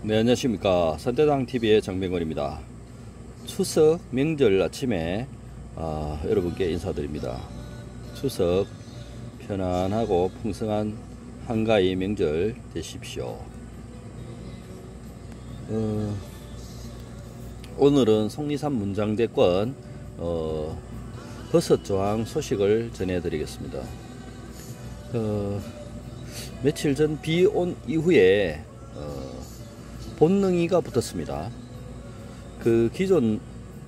네, 안녕하십니까. 산대당TV의 장병건입니다. 추석 명절 아침에 여러분께 인사드립니다. 추석 편안하고 풍성한 한가위 명절 되십시오. 오늘은 속리산 문장대권 버섯조항 소식을 전해드리겠습니다. 며칠 전 비 온 이후에 본능이가 붙었습니다. 그 기존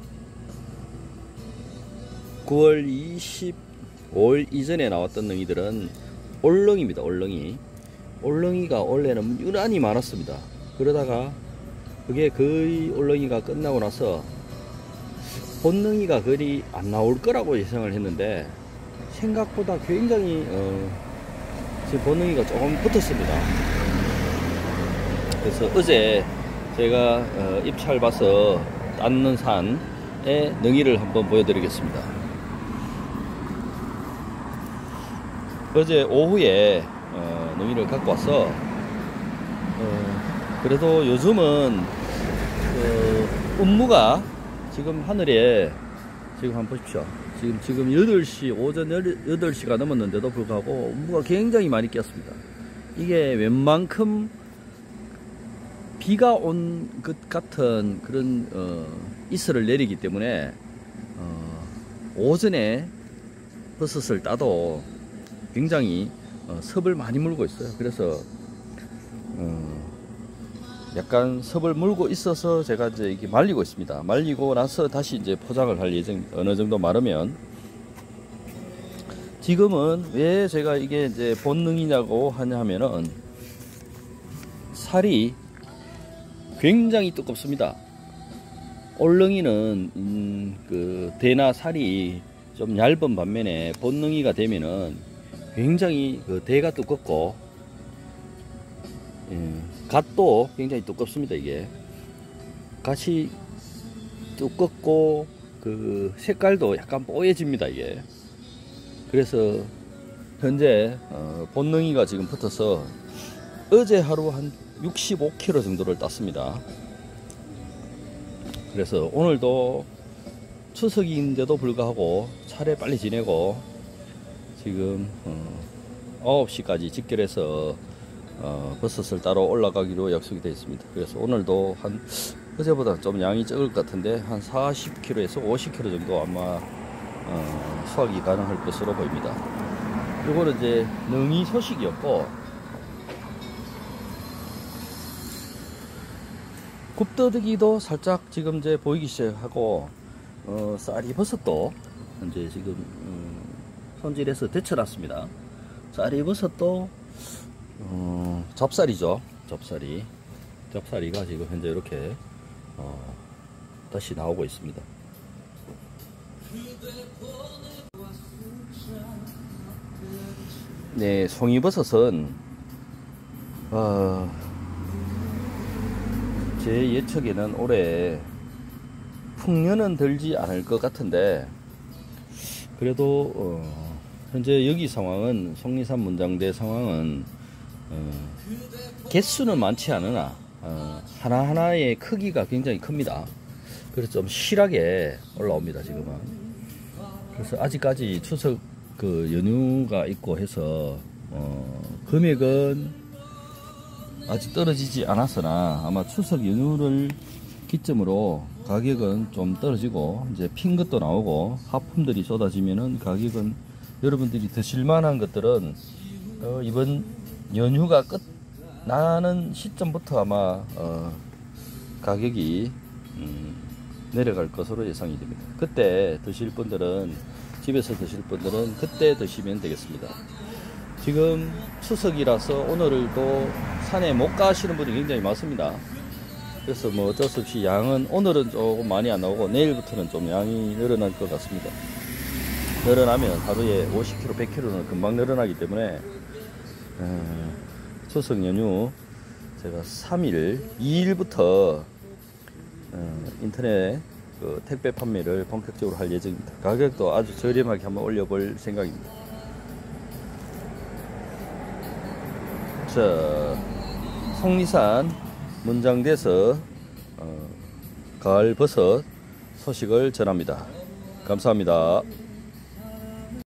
9월 25일 이전에 나왔던 능이들은 올렁입니다. 올렁이가 원래는 유난히 많았습니다. 그러다가 그게 거의 올렁이가 끝나고 나서 본능이가 거의 안 나올 거라고 예상을 했는데 생각보다 굉장히 지금 본능이가 조금 붙었습니다. 그래서 어제 제가 입찰 봐서 땄는 산의 능이를 한번 보여드리겠습니다. 어제 오후에 능이를 갖고 와서 그래도 요즘은 음무가 지금 하늘에 지금 한번 보십시오. 지금 8시 오전 8시가 넘었는데도 불구하고 음무가 굉장히 많이 꼈습니다. 이게 웬만큼 비가 온 것 같은 그런 이슬을 내리기 때문에 오전에 버섯을 따도 굉장히 섭을 많이 물고 있어요. 그래서 약간 섭을 물고 있어서 제가 이제 이게 말리고 있습니다. 말리고 나서 다시 이제 포장을 할 예정. 어느 정도 마르면. 지금은 왜 제가 이게 이제 본능이냐고 하냐면은 살이 굉장히 두껍습니다. 올렁이는 그 대나 살이 좀 얇은 반면에 본능이가 되면은 굉장히 그 대가 두껍고 갓도 굉장히 두껍습니다. 이게 갓이 두껍고 그 색깔도 약간 뽀얘집니다. 이게 그래서 현재 본능이가 지금 붙어서 어제 하루 한 65kg 정도를 땄습니다. 그래서 오늘도 추석인데도 불구하고 차례 빨리 지내고 지금 9시까지 직결해서 버섯을 따러 올라가기로 약속이 되어 있습니다. 그래서 오늘도 한 어제보다 좀 양이 적을 것 같은데 한 40kg에서 50kg 정도 아마 수확이 가능할 것으로 보입니다. 이거는 이제 능이 소식이었고, 굽더기도 살짝 지금 이제 보이기 시작하고 쌀이 버섯도 이제 지금 손질해서 데쳐놨습니다. 쌀이 버섯도 잡쌀이죠. 잡쌀이가 지금 현재 이렇게 다시 나오고 있습니다. 네, 송이버섯은 제 예측에는 올해 풍년은 들지 않을 것 같은데, 그래도 현재 여기 상황은 속리산 문장대 상황은 개수는 많지 않으나 하나하나의 크기가 굉장히 큽니다. 그래서 좀 실하게 올라옵니다. 지금은. 그래서 아직까지 추석 그 연휴가 있고 해서 금액은 아직 떨어지지 않았으나 아마 추석 연휴를 기점으로 가격은 좀 떨어지고 이제 핀 것도 나오고 하품들이 쏟아지면은 가격은 여러분들이 드실만한 것들은 이번 연휴가 끝나는 시점부터 아마 가격이 내려갈 것으로 예상이 됩니다. 그때 드실 분들은, 집에서 드실 분들은 그때 드시면 되겠습니다. 지금 추석이라서 오늘도 산에 못 가시는 분이 굉장히 많습니다. 그래서 뭐 어쩔 수 없이 양은 오늘은 조금 많이 안 나오고 내일부터는 좀 양이 늘어날 것 같습니다. 늘어나면 하루에 50kg, 100kg는 금방 늘어나기 때문에 추석 연휴 제가 3일, 2일부터 인터넷 그 택배 판매를 본격적으로 할 예정입니다. 가격도 아주 저렴하게 한번 올려볼 생각입니다. 자, 속리산 문장대에서 가을 버섯 소식을 전합니다. 감사합니다.